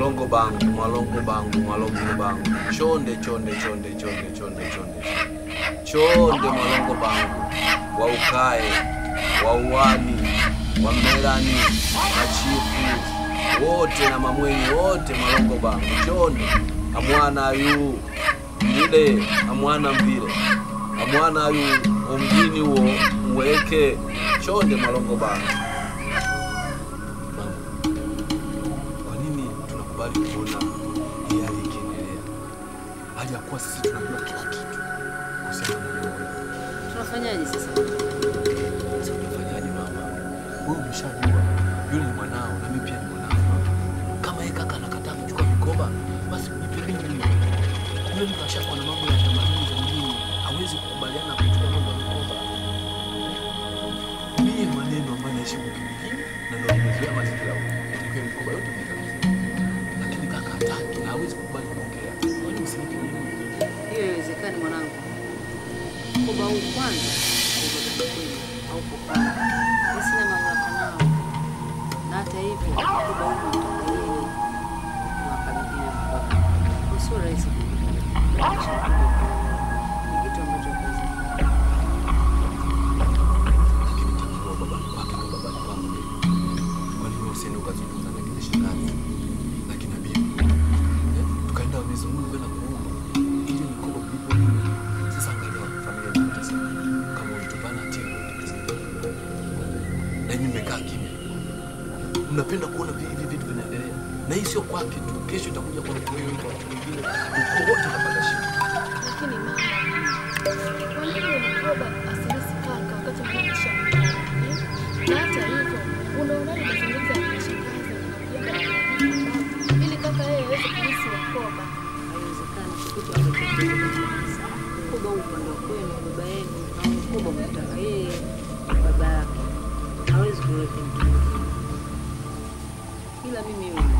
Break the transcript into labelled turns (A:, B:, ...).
A: Malongo bangu, malongo bangu, malongo bangu. Chonde, chonde, chonde, chonde, chonde, chonde. Chonde malongo bangu. Wa ukae, wa uwani, wa melani, machifu, wote na mamwenye wote malongo bangu. Chonde, amwana yu, mile, amwana mbile. Amwana yu, umjini uo, mweke. Chonde malongo bangu. Kuona hii hali ikiendelea. Hali ya kuwa sisi tunajua kila kitu. Kusema ndio.
B: Tunafanyaje sasa?
A: Tunafanyaje mama? Wewe umeshajua yule ni mwanao na mimi pia ni mwanao. Kama yeye kaka anakataa kuchukua mikoba, basi nipe mimi. Yule mtu ashakuwa na mambo ya tamaduni za mjini, hawezi kukubaliana kuchukua mambo ya mikoba. Mimi maneno ambayo naishi mjini na ndio nimezoea mazingira huko. Kwa mikoba yote na hawezi kubali kuongea. Kwani msiniki nini?
B: Hiyo haiwezekani mwanangu. Mkoba huu kwanza au kwa sina mamlaka nao. Na hata hivyo mkoba huu ndio wakabilia mpaka. Sio rahisi. Ni kitu ambacho kazi.
A: Lakini nitakuwa baba kwangu. Kwani wewe usiende ukazungumza na kile shangazi? Mizunguko na kuomba ili mikoba kulipo nini. Sasa angalia familia yetu kama utupana tena na mimi nimekaa kimya. Unapenda kuona hivi vitu vinaendelea na hii sio kwake tu, kesho itakuja kwa mtu mwingine kwa watu wengine, uko wote wanapata shida.
C: Lakini mama, kwa nini mikoba asilisi kaka wakati mnaisha? Na hata hivyo unaona ni mazungumzo ya shangazi na ili kaka yeye aweze kulisi mikoba.
B: Mkoba upande wa kwenu, baba yenu, au mkoba mtaka yeye, baba yake. Hawezi kuleta mtu. Ila mimi